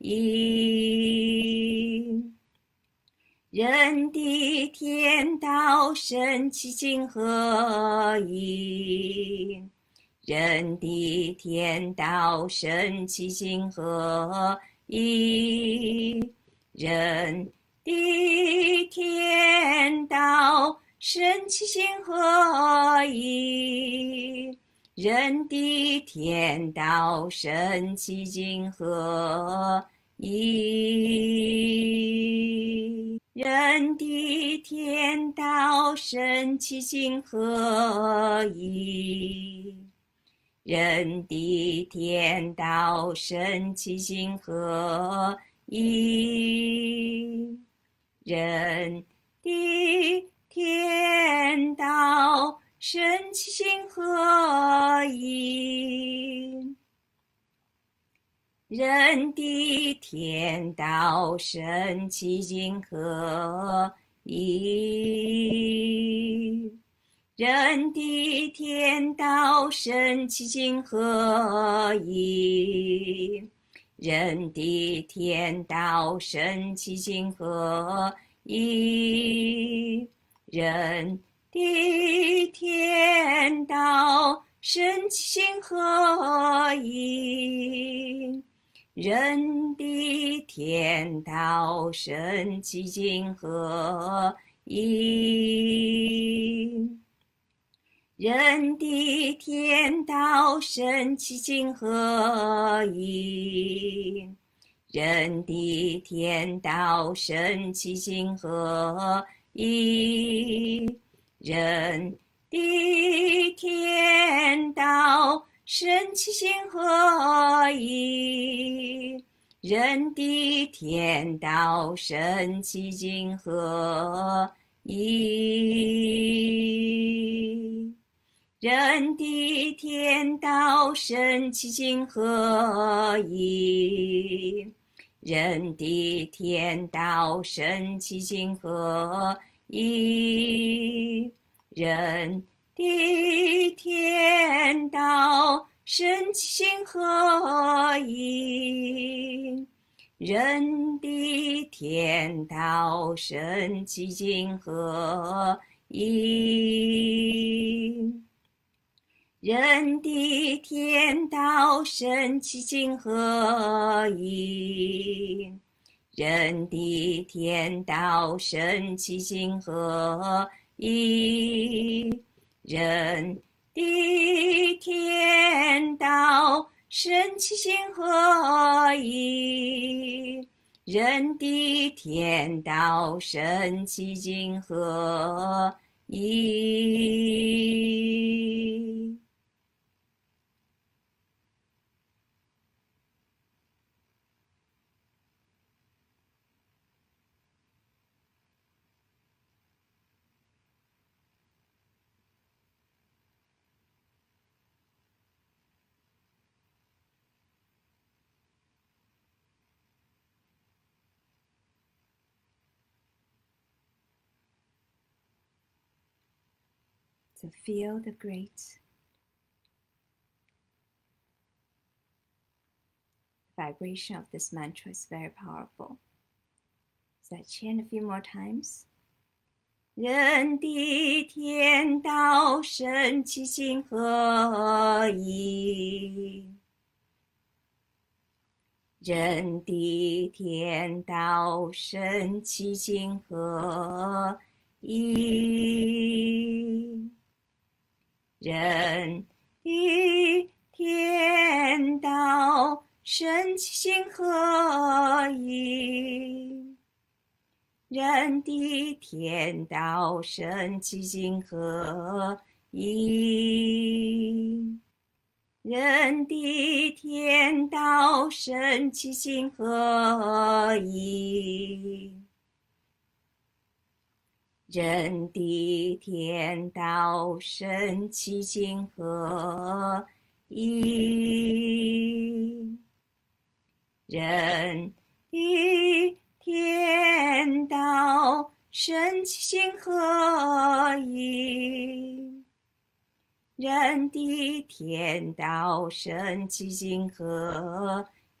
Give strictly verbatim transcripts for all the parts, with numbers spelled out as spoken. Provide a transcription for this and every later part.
一。人地天道神奇经合一，人地天道神奇经合一，人地天道神奇经合一，人地天道神奇经合一。人地天道神奇经合一，人地天道神奇经合一，人地天道神奇经合一。人地天道神奇经合一，人地天道神奇经合一，人地天道神奇经合一，人地天道神奇经合一。人地天道神奇经合一，人地天道神奇经合一，人地天道神奇经合一，人地天道神奇经合一，人地天道神奇经合一，人地天道神奇经合一，人地天道神奇经合一，人地天道神奇经合一，人地天道神奇经合一，人地天道神奇经合一，人地天道神奇经合一，人地天道神奇经合一，人地天道神奇经合一。To feel the great vibration of this mantra is very powerful. So I chant a few more times. 人地天道神奇经合一，人地天道神奇经合一，人地天道神奇经合一，人地天道神奇经合一，人地天道神奇经合一，人地天道神奇经合一，人地天道神奇经合一，人地天道神奇经合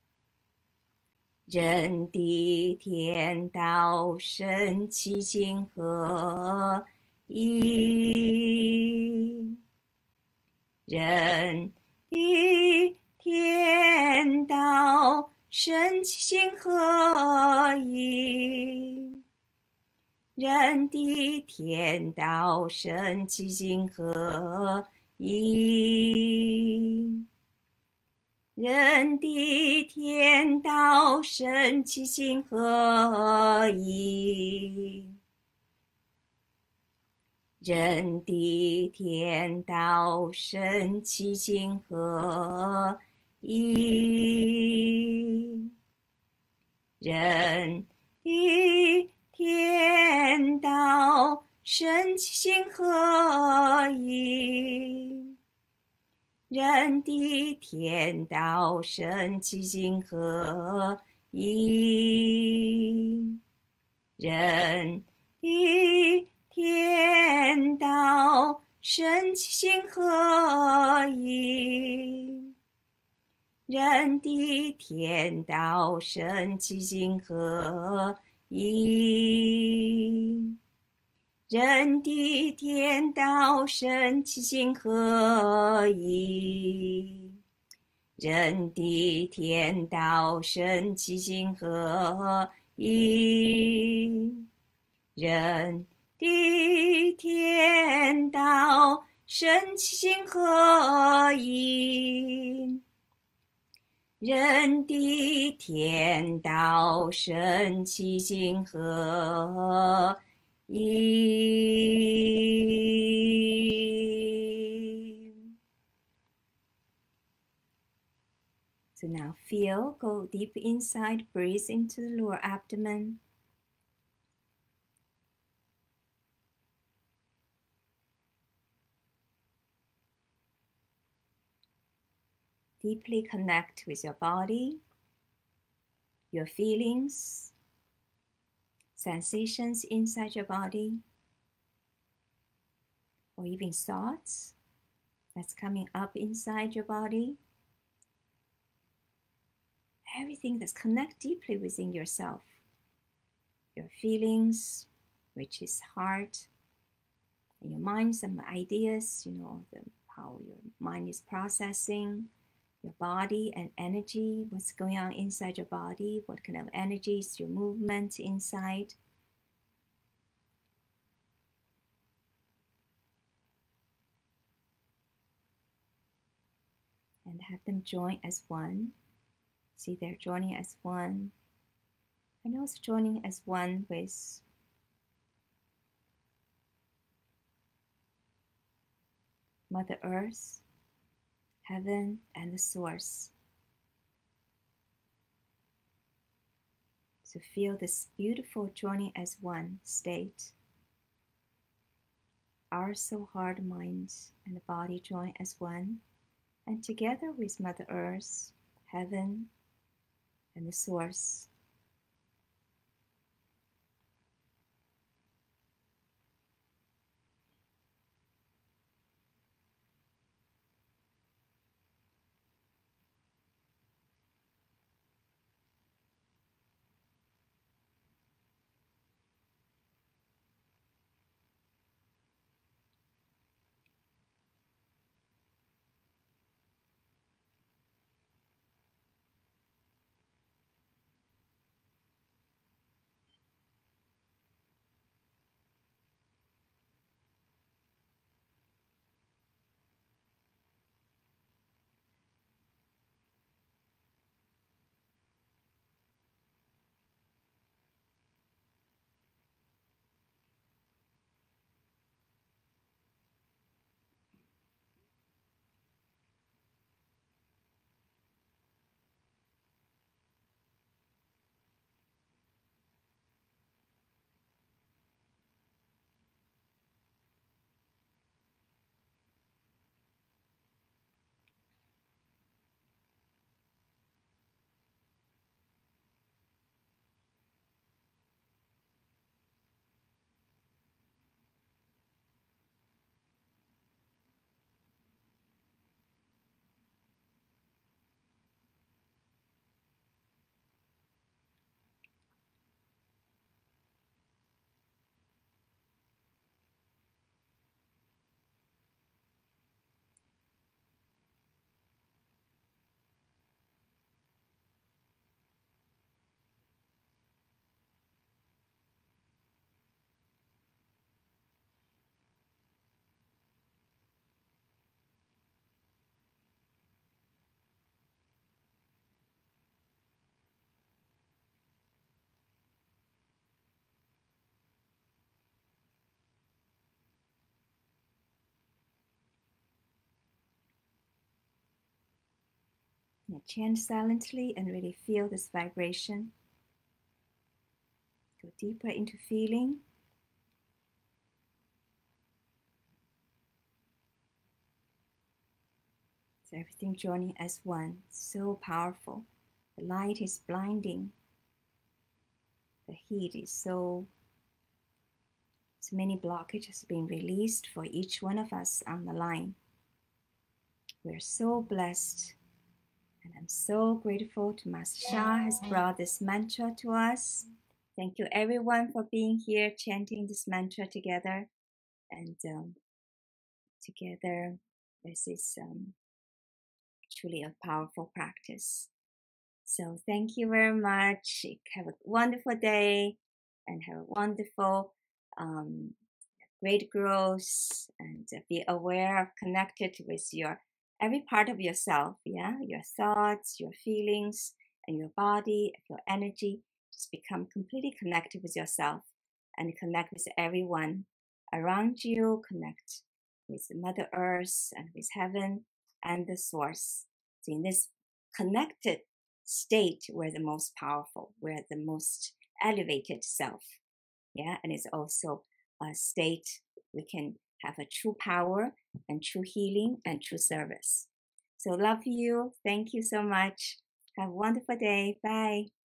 人地天道神奇心合一，人地天道神奇心合一，人地天道神奇心合一，人地天道神奇心合一。 人地天道神奇心合一，人地天道神奇心合一，人地天道神奇心合一，人地天道神奇心合一，人地天道神奇心合一，人地天道神奇心合一，人地天道神奇心合一，人地天道神奇心合一，人地天道神奇心合一。 So now feel, go deep inside, breathe into the lower abdomen. Deeply connect with your body, your feelings, sensations inside your body, or even thoughts that's coming up inside your body. Everything that's connect deeply within yourself. Your feelings, which is heart, and your mind, some ideas, you know, the, how your mind is processing, your body and energy, what's going on inside your body, what kind of energies, your movement inside. And have them join as one. See, they're joining as one. And also joining as one with Mother Earth, Heaven, and the Source. So feel this beautiful joining as one state. Our soul, heart, mind, and the body join as one. And together with Mother Earth, Heaven, and the Source. Now chant silently and really feel this vibration. Go deeper into feeling. So everything joining as one. So powerful. The light is blinding. The heat is so, so many blockages being released for each one of us on the line. We're so blessed. And I'm so grateful to Master Sha has brought this mantra to us. Thank you everyone for being here, chanting this mantra together. And um, together, this is um, truly a powerful practice. So thank you very much. Have a wonderful day and have a wonderful, um, great growth, and be aware of connected with your every part of yourself. Yeah, your thoughts, your feelings, and your body, your energy. Just become completely connected with yourself and connect with everyone around you. Connect with Mother Earth and with heaven and the source. So in this connected state, we're the most powerful, we're the most elevated self. Yeah, and it's also a state we can have a true power and true healing and true service. So love you. Thank you so much. Have a wonderful day. Bye.